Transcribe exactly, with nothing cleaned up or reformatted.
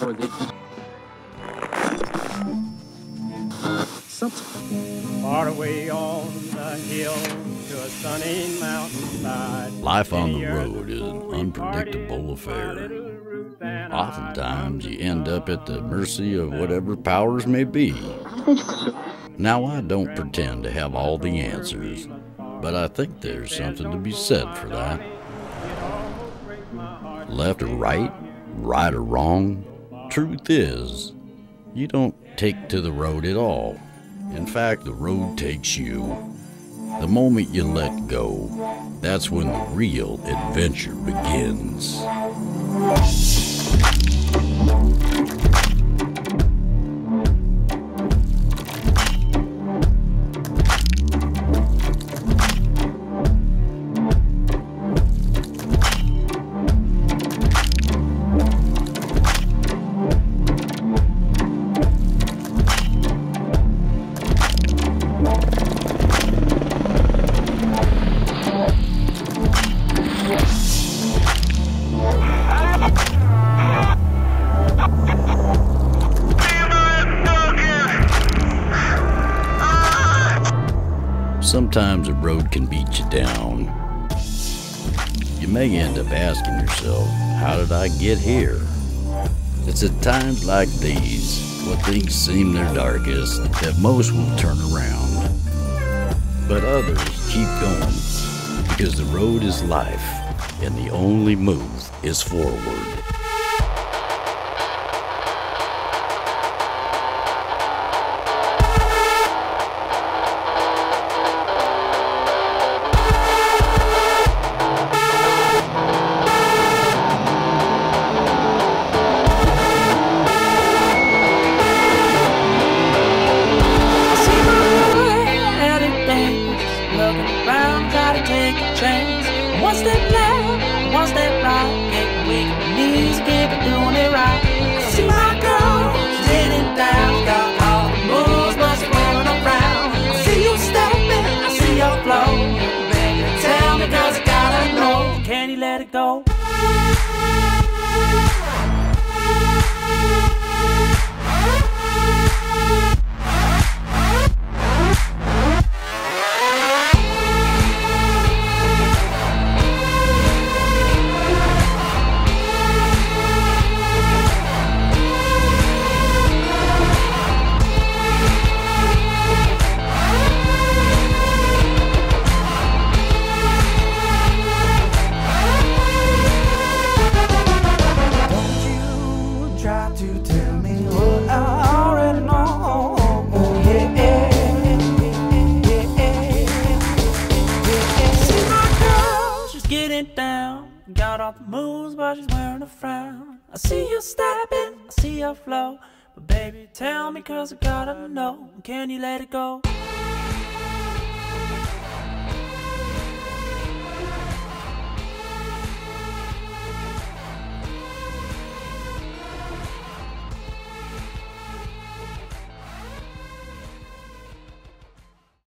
Far away on the hill to a sunny mountainside. Life on the road is an unpredictable affair. Oftentimes you end up at the mercy of whatever powers may be. Now, I don't pretend to have all the answers, but I think there's something to be said for that. Left or right, right or wrong, truth is, you don't take to the road at all. In fact, the road takes you. The moment you let go, that's when the real adventure begins. Sometimes the road can beat you down. You may end up asking yourself, how did I get here? It's at times like these, when things seem their darkest, that most will turn around. But others keep going, because the road is life, and the only move is forward. Let it go. Got all the moves, but she's wearing a frown. I see you stepping, I see your flow, but baby, tell me, cause I gotta know, can you let it go?